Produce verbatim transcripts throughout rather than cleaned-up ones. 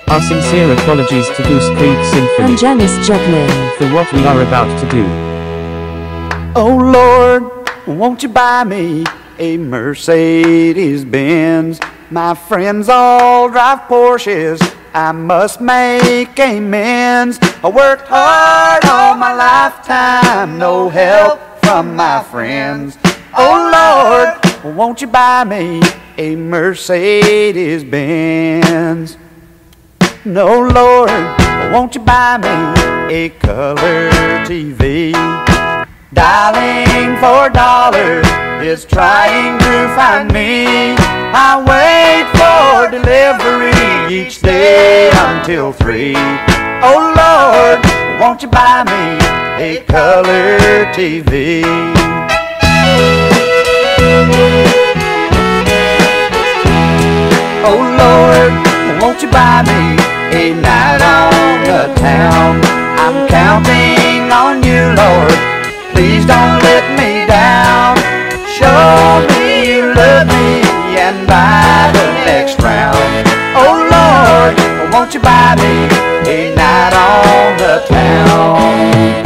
Our sincere apologies to Goose Creek Symphony and Janis Joplin for what we are about to do. Oh Lord, won't you buy me a Mercedes-Benz? My friends all drive Porsches, I must make amends. I worked hard all my lifetime, no help from my friends. Oh Lord, won't you buy me a Mercedes-Benz? No Lord, won't you buy me a color T V? Dialing for dollars is trying to find me. I wait for delivery each day until three. Oh Lord, won't you buy me a color T V? Oh Lord, won't you buy me a night on the town? I'm counting on you, Lord, please don't let me down. Show me you love me and buy the next round. Oh Lord, won't you buy me a night on the town?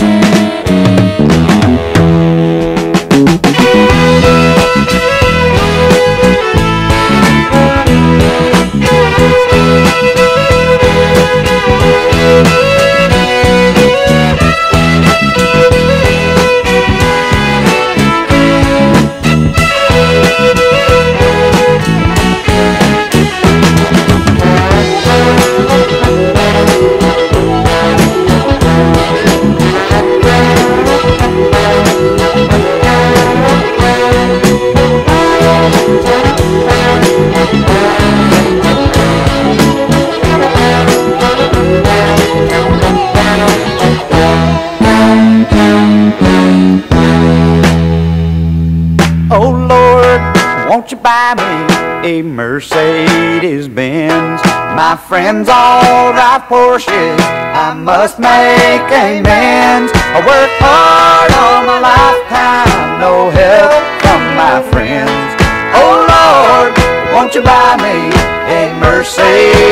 Oh Lord, won't you buy me a Mercedes-Benz? My friends all drive Porsches, I must make amends. I work hard all my lifetime, no help from my friends. Oh Lord, won't you buy me a Mercedes-Benz?